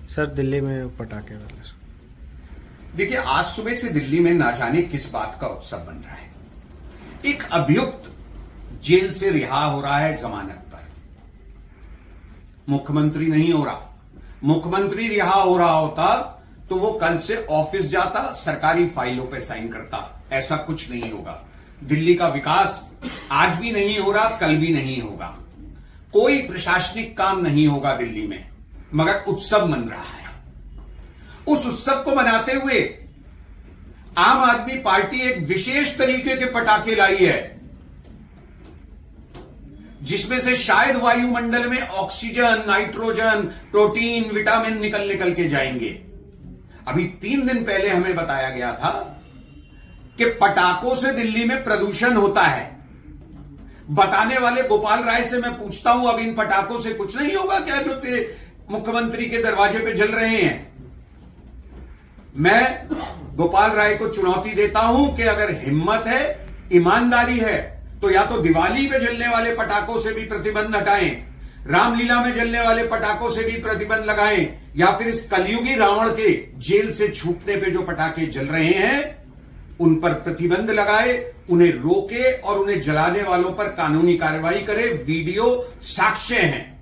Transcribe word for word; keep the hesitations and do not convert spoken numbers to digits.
Sir Delhi में पटाखे वाले, देखिए, आज सुबह से दिल्ली में ना जाने किस बात का उत्सव बन रहा है। एक अभियुक्त जेल से रिहा हो रहा है जमानत पर, मुख्यमंत्री नहीं हो रहा। मुख्यमंत्री रिहा हो रहा होता तो वो कल से ऑफिस जाता, सरकारी फाइलों पे साइन करता। ऐसा कुछ नहीं होगा। दिल्ली का विकास आज भी नहीं हो रहा, कल भी नहीं होगा। कोई प्रशासनिक काम नहीं होगा दिल्ली में, मगर उत्सव मन रहा है। उस उत्सव को मनाते हुए आम आदमी पार्टी एक विशेष तरीके के पटाखे लाई है, जिसमें से शायद वायुमंडल में ऑक्सीजन, नाइट्रोजन, प्रोटीन, विटामिन निकल निकल के जाएंगे। अभी तीन दिन पहले हमें बताया गया था कि पटाखों से दिल्ली में प्रदूषण होता है। बताने वाले गोपाल राय से मैं पूछता हूं, अब इन पटाखों से कुछ नहीं होगा क्या जो मुख्यमंत्री के दरवाजे पे जल रहे हैं? मैं गोपाल राय को चुनौती देता हूं कि अगर हिम्मत है, ईमानदारी है, तो या तो दिवाली में जलने वाले पटाखों से भी प्रतिबंध हटाएं, रामलीला में जलने वाले पटाखों से भी प्रतिबंध लगाएं, या फिर इस कलयुगी रावण के जेल से छूटने पे जो पटाखे जल रहे हैं उन पर प्रतिबंध लगाए, उन्हें रोके और उन्हें जलाने वालों पर कानूनी कार्रवाई करे। वीडियो साक्ष्य हैं।